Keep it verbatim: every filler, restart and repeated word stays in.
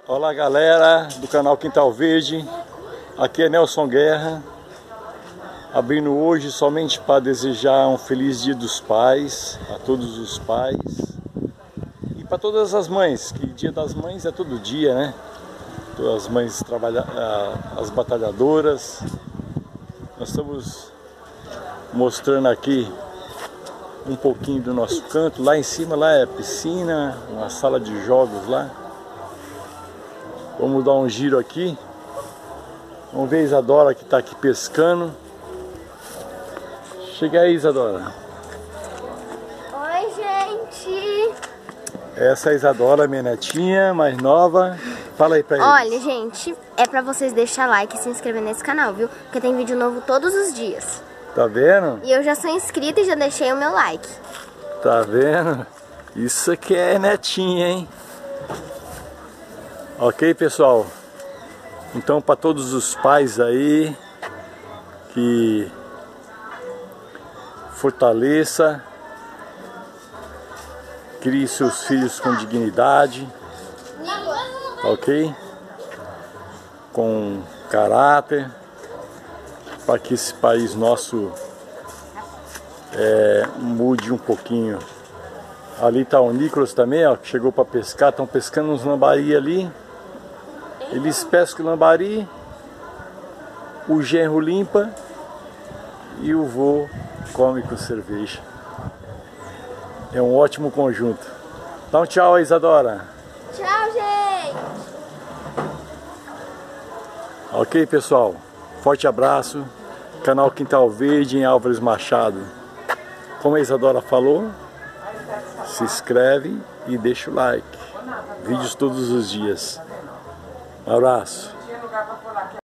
Olá galera do canal Quintal Verde, aqui é Nelson Guerra, abrindo hoje somente para desejar um feliz dia dos pais, a todos os pais e para todas as mães, que dia das mães é todo dia, né? Todas as mães trabalha, as batalhadoras. Nós estamos mostrando aqui um pouquinho do nosso canto. Lá em cima lá é piscina, uma sala de jogos lá. Vamos dar um giro aqui. Vamos ver a Isadora que está aqui pescando. Chega aí, Isadora. Oi, gente. Essa é a Isadora, minha netinha, mais nova. Fala aí pra eles. Olha, gente, é pra vocês deixar like e se inscrever nesse canal, viu? Porque tem vídeo novo todos os dias. Tá vendo? E eu já sou inscrita e já deixei o meu like. Tá vendo? Isso aqui é netinha, hein? Ok, pessoal? Então, para todos os pais aí, que fortaleça, crie seus filhos com dignidade, ok? Com caráter, para que esse país nosso é, mude um pouquinho. Ali tá o Nicolas também, ó, que chegou para pescar, estão pescando uns lambari ali. Eles pescam o lambari, o genro limpa e o vô come com cerveja. É um ótimo conjunto. Dá um tchau aí, Isadora. Tchau, gente! Ok, pessoal? Forte abraço. Canal Quintal Verde em Álvares Machado. Como a Isadora falou, se inscreve e deixa o like. Vídeos todos os dias. Um abraço.